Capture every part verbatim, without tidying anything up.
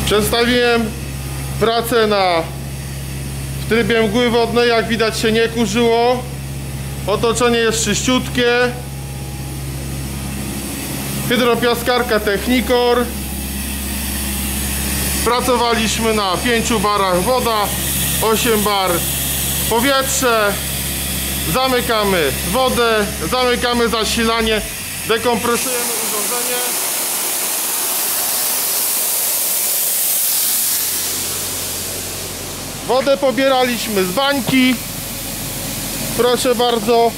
Przedstawiłem pracę na w trybie mgły wodnej, jak widać się nie kurzyło. Otoczenie jest czyściutkie. Hydropiaskarka Technikor. Pracowaliśmy na pięciu barach woda, osiem bar powietrze. Zamykamy wodę, zamykamy zasilanie, dekompresujemy urządzenie. Wodę pobieraliśmy z bańki. Proszę bardzo.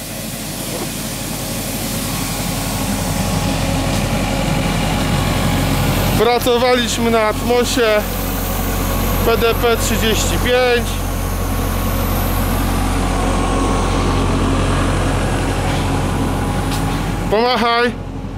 Pracowaliśmy na Atmosie P D P trzydzieści pięć. Pomachaj.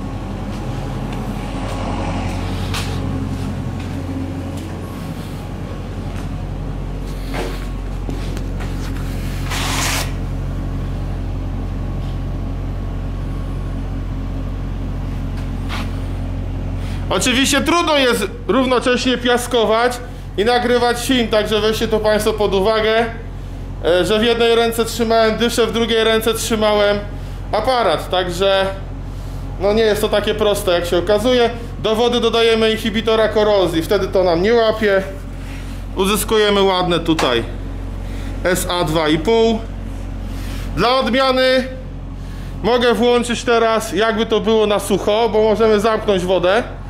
Oczywiście trudno jest równocześnie piaskować i nagrywać film, także weźcie to Państwo pod uwagę, że w jednej ręce trzymałem dyszę, w drugiej ręce trzymałem aparat, także no nie jest to takie proste, jak się okazuje. Do wody dodajemy inhibitora korozji, wtedy to nam nie łapie. Uzyskujemy ładne tutaj S A dwa i pół. Dla odmiany mogę włączyć teraz, jakby to było na sucho, bo możemy zamknąć wodę.